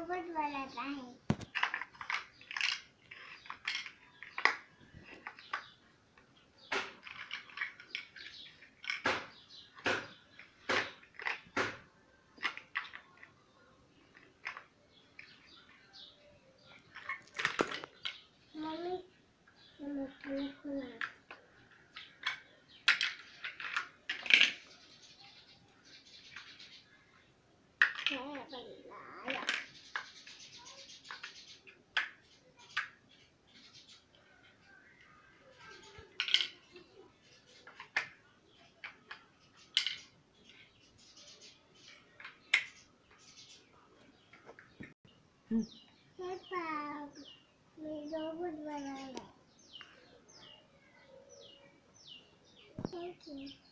Robot बनाता है। Mummy बनाया। पापा मैं रोबोट बनाना। Thank you.